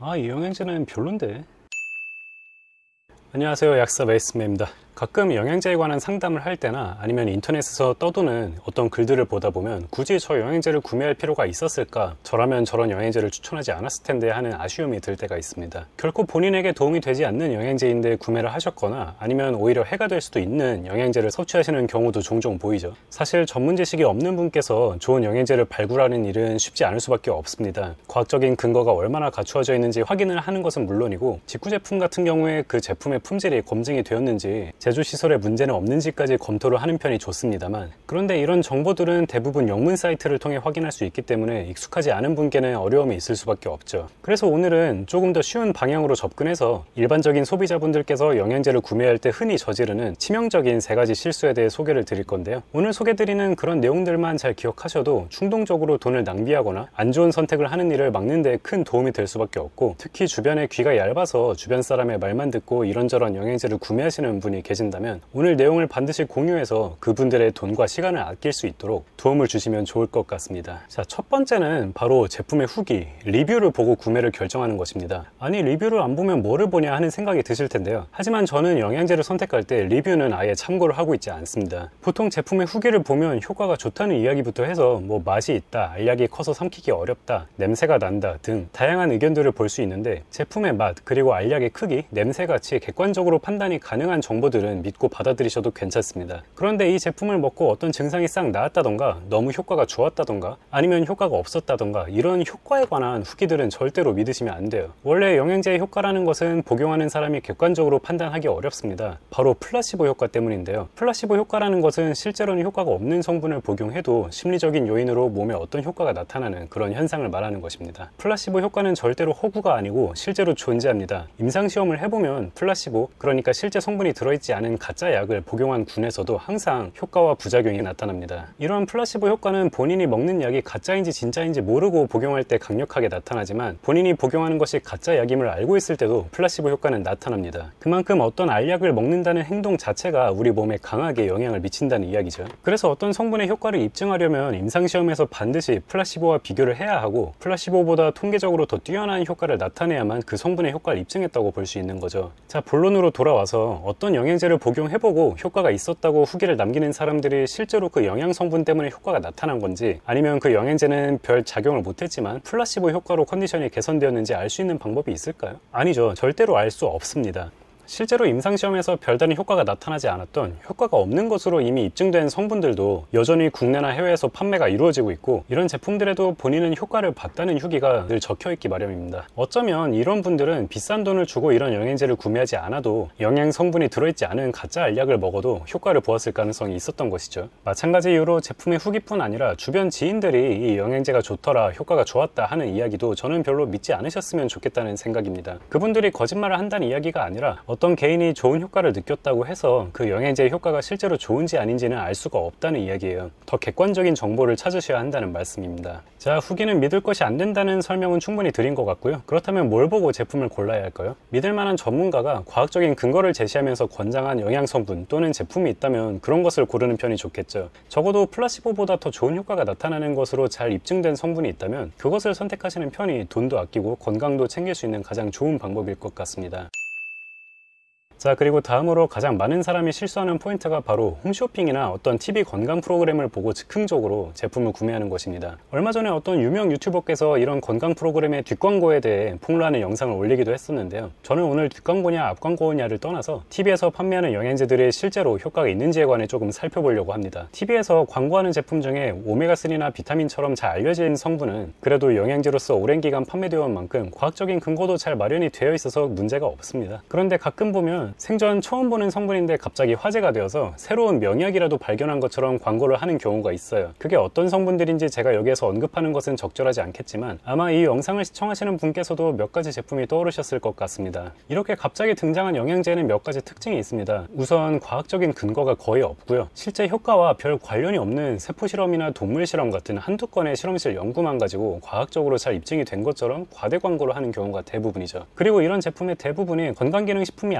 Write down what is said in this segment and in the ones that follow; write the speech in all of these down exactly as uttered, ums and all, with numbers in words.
아, 이 영양제는 별론데. 안녕하세요, 약사 메이스맨입니다. 가끔 영양제에 관한 상담을 할 때나 아니면 인터넷에서 떠도는 어떤 글들을 보다 보면 굳이 저 영양제를 구매할 필요가 있었을까, 저라면 저런 영양제를 추천하지 않았을 텐데 하는 아쉬움이 들 때가 있습니다. 결코 본인에게 도움이 되지 않는 영양제인데 구매를 하셨거나 아니면 오히려 해가 될 수도 있는 영양제를 섭취하시는 경우도 종종 보이죠. 사실 전문 지식이 없는 분께서 좋은 영양제를 발굴하는 일은 쉽지 않을 수밖에 없습니다. 과학적인 근거가 얼마나 갖추어져 있는지 확인을 하는 것은 물론이고, 직구 제품 같은 경우에 그 제품의 품질이 검증이 되었는지, 제조시설에 문제는 없는지까지 검토를 하는 편이 좋습니다만, 그런데 이런 정보들은 대부분 영문 사이트를 통해 확인할 수 있기 때문에 익숙하지 않은 분께는 어려움이 있을 수밖에 없죠. 그래서 오늘은 조금 더 쉬운 방향으로 접근해서 일반적인 소비자분들께서 영양제를 구매할 때 흔히 저지르는 치명적인 세 가지 실수에 대해 소개를 드릴 건데요. 오늘 소개드리는 그런 내용들만 잘 기억하셔도 충동적으로 돈을 낭비하거나 안 좋은 선택을 하는 일을 막는 데 큰 도움이 될 수밖에 없고, 특히 주변에 귀가 얇아서 주변 사람의 말만 듣고 이런저런 영양제를 구매하시는 분이 계신다면 오늘 내용을 반드시 공유해서 그분들의 돈과 시간을 아낄 수 있도록 도움을 주시면 좋을 것 같습니다. 자, 첫 번째는 바로 제품의 후기, 리뷰를 보고 구매를 결정하는 것입니다. 아니, 리뷰를 안 보면 뭐를 보냐 하는 생각이 드실 텐데요. 하지만 저는 영양제를 선택할 때 리뷰는 아예 참고를 하고 있지 않습니다. 보통 제품의 후기를 보면 효과가 좋다는 이야기부터 해서 뭐 맛이 있다, 알약이 커서 삼키기 어렵다, 냄새가 난다 등 다양한 의견들을 볼 수 있는데, 제품의 맛 그리고 알약의 크기, 냄새같이 객관적으로 판단이 가능한 정보들은 믿고 받아들이셔도 괜찮습니다. 그런데 이 제품을 먹고 어떤 증상이 싹 나았다던가, 너무 효과가 좋았다던가, 아니면 효과가 없었다던가, 이런 효과에 관한 후기들은 절대로 믿으시면 안 돼요. 원래 영양제의 효과라는 것은 복용하는 사람이 객관적으로 판단하기 어렵습니다. 바로 플라시보 효과 때문인데요. 플라시보 효과라는 것은 실제로는 효과가 없는 성분을 복용해도 심리적인 요인으로 몸에 어떤 효과가 나타나는 그런 현상을 말하는 것입니다. 플라시보 효과는 절대로 허구가 아니고 실제로 존재합니다. 임상시험을 해보면 플라시보, 그러니까 실제 성분이 들어있지 않은 가짜 약을 복용한 군에서도 항상 효과와 부작용이 나타납니다. 이런 플라시보 효과는 본인이 먹는 약이 가짜인지 진짜인지 모르고 복용할 때 강력하게 나타나지만, 본인이 복용하는 것이 가짜 약임을 알고 있을 때도 플라시보 효과는 나타납니다. 그만큼 어떤 알약을 먹는다는 행동 자체가 우리 몸에 강하게 영향을 미친다는 이야기죠. 그래서 어떤 성분의 효과를 입증하려면 임상시험에서 반드시 플라시보와 비교를 해야 하고, 플라시보보다 통계적으로 더 뛰어난 효과를 나타내야만 그 성분의 효과를 입증했다고 볼 수 있는 거죠. 자, 본론으로 돌아와서 어떤 영양제를 복용해보고 효과가 있었다고 후기를 남기는 사람들이 실제로 그 영양 성분 때문에 효과가 나타난 건지, 아니면 그 영양제는 별 작용을 못했지만 플라시보 효과로 컨디션이 개선되었는지 알 수 있는 방법이 있을까요? 아니죠. 절대로 알 수 없습니다. 실제로 임상시험에서 별다른 효과가 나타나지 않았던, 효과가 없는 것으로 이미 입증된 성분들도 여전히 국내나 해외에서 판매가 이루어지고 있고, 이런 제품들에도 본인은 효과를 봤다는 후기가 늘 적혀있기 마련입니다. 어쩌면 이런 분들은 비싼 돈을 주고 이런 영양제를 구매하지 않아도 영양 성분이 들어있지 않은 가짜 알약을 먹어도 효과를 보았을 가능성이 있었던 것이죠. 마찬가지 이유로 제품의 후기뿐 아니라 주변 지인들이 이 영양제가 좋더라, 효과가 좋았다 하는 이야기도 저는 별로 믿지 않으셨으면 좋겠다는 생각입니다. 그분들이 거짓말을 한다는 이야기가 아니라, 어떤 개인이 좋은 효과를 느꼈다고 해서 그 영양제의 효과가 실제로 좋은지 아닌지는 알 수가 없다는 이야기예요. 더 객관적인 정보를 찾으셔야 한다는 말씀입니다. 자, 후기는 믿을 것이 안 된다는 설명은 충분히 드린 것 같고요. 그렇다면 뭘 보고 제품을 골라야 할까요? 믿을 만한 전문가가 과학적인 근거를 제시하면서 권장한 영양 성분 또는 제품이 있다면 그런 것을 고르는 편이 좋겠죠. 적어도 플라시보보다 더 좋은 효과가 나타나는 것으로 잘 입증된 성분이 있다면 그것을 선택하시는 편이 돈도 아끼고 건강도 챙길 수 있는 가장 좋은 방법일 것 같습니다. 자, 그리고 다음으로 가장 많은 사람이 실수하는 포인트가 바로 홈쇼핑이나 어떤 티비 건강 프로그램을 보고 즉흥적으로 제품을 구매하는 것입니다. 얼마 전에 어떤 유명 유튜버께서 이런 건강 프로그램의 뒷광고에 대해 폭로하는 영상을 올리기도 했었는데요. 저는 오늘 뒷광고냐 앞광고냐를 떠나서 티비에서 판매하는 영양제들이 실제로 효과가 있는지에 관해 조금 살펴보려고 합니다. 티비에서 광고하는 제품 중에 오메가삼이나 비타민처럼 잘 알려진 성분은 그래도 영양제로서 오랜 기간 판매되어 온 만큼 과학적인 근거도 잘 마련이 되어 있어서 문제가 없습니다. 그런데 가끔 보면 생전 처음 보는 성분인데 갑자기 화제가 되어서 새로운 명약이라도 발견한 것처럼 광고를 하는 경우가 있어요. 그게 어떤 성분들인지 제가 여기에서 언급하는 것은 적절하지 않겠지만 아마 이 영상을 시청하시는 분께서도 몇 가지 제품이 떠오르셨을 것 같습니다. 이렇게 갑자기 등장한 영양제에는 몇 가지 특징이 있습니다. 우선 과학적인 근거가 거의 없고요. 실제 효과와 별 관련이 없는 세포실험이나 동물실험 같은 한두 건의 실험실 연구만 가지고 과학적으로 잘 입증이 된 것처럼 과대 광고를 하는 경우가 대부분이죠. 그리고 이런 제품의 대부분이 건강기능식품이 아니라 그냥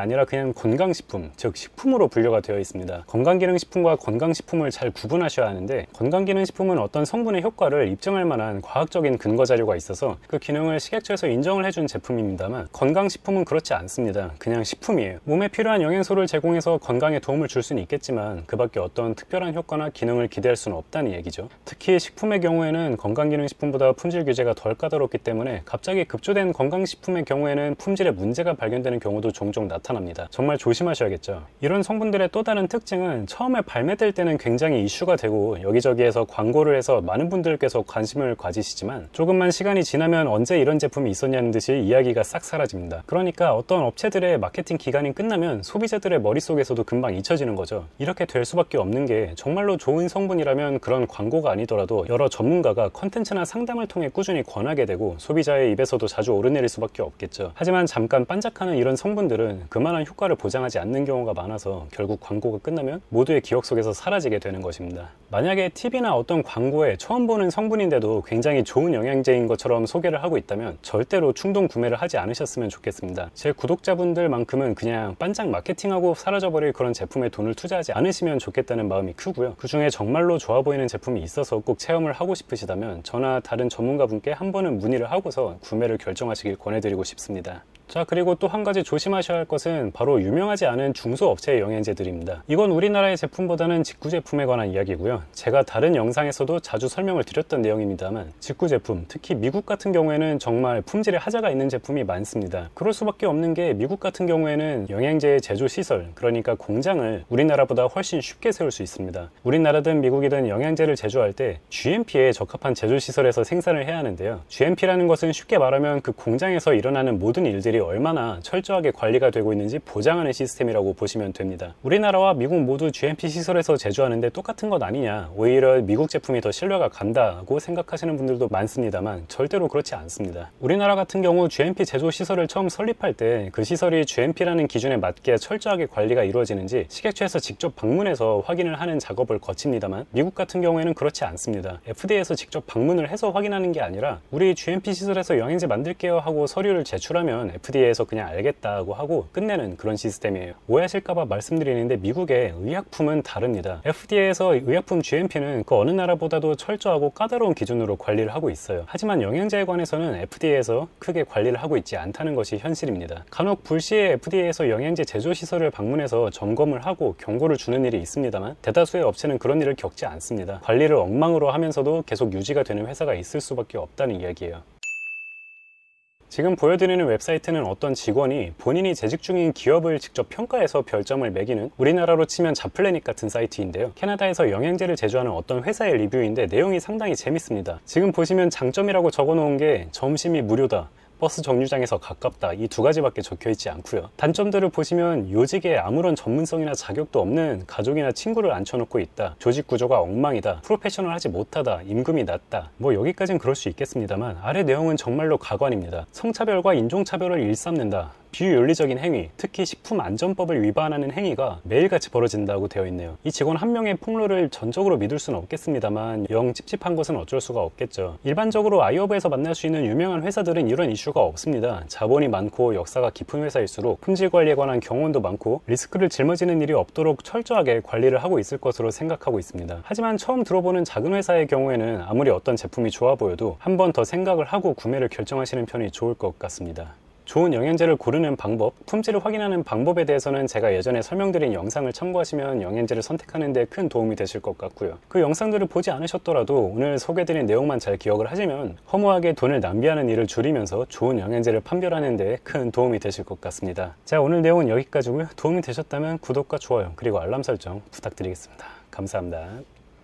영양제는 건강식품, 즉 식품으로 분류가 되어 있습니다. 건강기능식품과 건강식품을 잘 구분하셔야 하는데, 건강기능식품은 어떤 성분의 효과를 입증할 만한 과학적인 근거 자료가 있어서 그 기능을 식약처에서 인정을 해준 제품입니다만, 건강식품은 그렇지 않습니다. 그냥 식품이에요. 몸에 필요한 영양소를 제공해서 건강에 도움을 줄 수는 있겠지만 그 밖에 어떤 특별한 효과나 기능을 기대할 수는 없다는 얘기죠. 특히 식품의 경우에는 건강기능식품보다 품질 규제가 덜 까다롭기 때문에 갑자기 급조된 건강식품의 경우에는 품질에 문제가 발견되는 경우도 종종 나타납니다. 정말 조심하셔야겠죠. 이런 성분들의 또 다른 특징은 처음에 발매될 때는 굉장히 이슈가 되고 여기저기에서 광고를 해서 많은 분들께서 관심을 가지시지만 조금만 시간이 지나면 언제 이런 제품이 있었냐는 듯이 이야기가 싹 사라집니다. 그러니까 어떤 업체들의 마케팅 기간이 끝나면 소비자들의 머릿속에서도 금방 잊혀지는 거죠. 이렇게 될 수밖에 없는 게, 정말로 좋은 성분이라면 그런 광고가 아니더라도 여러 전문가가 컨텐츠나 상담을 통해 꾸준히 권하게 되고 소비자의 입에서도 자주 오르내릴 수밖에 없겠죠. 하지만 잠깐 반짝하는 이런 성분들은 그만한 효과를 보장하지 않는 경우가 많아서 결국 광고가 끝나면 모두의 기억 속에서 사라지게 되는 것입니다. 만약에 티비나 어떤 광고에 처음 보는 성분인데도 굉장히 좋은 영양제인 것처럼 소개를 하고 있다면 절대로 충동 구매를 하지 않으셨으면 좋겠습니다. 제 구독자분들만큼은 그냥 반짝 마케팅하고 사라져버릴 그런 제품에 돈을 투자하지 않으시면 좋겠다는 마음이 크고요. 그 중에 정말로 좋아 보이는 제품이 있어서 꼭 체험을 하고 싶으시다면 저나 다른 전문가분께 한 번은 문의를 하고서 구매를 결정하시길 권해드리고 싶습니다. 자, 그리고 또 한 가지 조심하셔야 할 것은 바로 유명하지 않은 중소업체의 영양제들입니다. 이건 우리나라의 제품보다는 직구 제품에 관한 이야기고요. 제가 다른 영상에서도 자주 설명을 드렸던 내용입니다만, 직구 제품, 특히 미국 같은 경우에는 정말 품질에 하자가 있는 제품이 많습니다. 그럴 수밖에 없는 게, 미국 같은 경우에는 영양제의 제조 시설, 그러니까 공장을 우리나라보다 훨씬 쉽게 세울 수 있습니다. 우리나라든 미국이든 영양제를 제조할 때 지엠피에 적합한 제조 시설에서 생산을 해야 하는데요. 지엠피라는 것은 쉽게 말하면 그 공장에서 일어나는 모든 일들이 얼마나 철저하게 관리가 되고 있는지 보장하는 시스템이라고 보시면 됩니다. 우리나라와 미국 모두 지엠피 시설에서 제조하는데 똑같은 것 아니냐, 오히려 미국 제품이 더 신뢰가 간다고 생각하시는 분들도 많습니다만 절대로 그렇지 않습니다. 우리나라 같은 경우 지엠피 제조 시설을 처음 설립할 때 그 시설이 지엠피라는 기준에 맞게 철저하게 관리가 이루어지는지 식약처에서 직접 방문해서 확인을 하는 작업을 거칩니다만, 미국 같은 경우에는 그렇지 않습니다. 에프디에이에서 직접 방문을 해서 확인하는 게 아니라 우리 지엠피 시설에서 영양제 만들게요 하고 서류를 제출하면 에프디에이에서 그냥 알겠다고 하고 끝내는 그런 시스템이에요. 오해하실까봐 말씀드리는데 미국의 의약품은 다릅니다. 에프디에이에서 의약품 지엠피는 그 어느 나라보다도 철저하고 까다로운 기준으로 관리를 하고 있어요. 하지만 영양제에 관해서는 에프디에이에서 크게 관리를 하고 있지 않다는 것이 현실입니다. 간혹 불시에 에프디에이에서 영양제 제조 시설을 방문해서 점검을 하고 경고를 주는 일이 있습니다만, 대다수의 업체는 그런 일을 겪지 않습니다. 관리를 엉망으로 하면서도 계속 유지가 되는 회사가 있을 수밖에 없다는 이야기예요. 지금 보여드리는 웹사이트는 어떤 직원이 본인이 재직 중인 기업을 직접 평가해서 별점을 매기는, 우리나라로 치면 자플래닛 같은 사이트인데요. 캐나다에서 영양제를 제조하는 어떤 회사의 리뷰인데 내용이 상당히 재밌습니다. 지금 보시면 장점이라고 적어놓은 게 점심이 무료다, 버스 정류장에서 가깝다, 이 두 가지밖에 적혀있지 않고요. 단점들을 보시면 요직에 아무런 전문성이나 자격도 없는 가족이나 친구를 앉혀놓고 있다, 조직 구조가 엉망이다, 프로페셔널하지 못하다, 임금이 낮다, 뭐 여기까진 그럴 수 있겠습니다만 아래 내용은 정말로 가관입니다. 성차별과 인종차별을 일삼는다, 비윤리적인 행위, 특히 식품안전법을 위반하는 행위가 매일같이 벌어진다고 되어 있네요. 이 직원 한 명의 폭로를 전적으로 믿을 수는 없겠습니다만 영 찝찝한 것은 어쩔 수가 없겠죠. 일반적으로 아이허브에서 만날 수 있는 유명한 회사들은 이런 이슈가 없습니다. 자본이 많고 역사가 깊은 회사일수록 품질 관리에 관한 경험도 많고 리스크를 짊어지는 일이 없도록 철저하게 관리를 하고 있을 것으로 생각하고 있습니다. 하지만 처음 들어보는 작은 회사의 경우에는 아무리 어떤 제품이 좋아 보여도 한 번 더 생각을 하고 구매를 결정하시는 편이 좋을 것 같습니다. 좋은 영양제를 고르는 방법, 품질을 확인하는 방법에 대해서는 제가 예전에 설명드린 영상을 참고하시면 영양제를 선택하는 데 큰 도움이 되실 것 같고요. 그 영상들을 보지 않으셨더라도 오늘 소개드린 내용만 잘 기억을 하시면 허무하게 돈을 낭비하는 일을 줄이면서 좋은 영양제를 판별하는 데 큰 도움이 되실 것 같습니다. 자, 오늘 내용은 여기까지고요. 도움이 되셨다면 구독과 좋아요 그리고 알람 설정 부탁드리겠습니다. 감사합니다.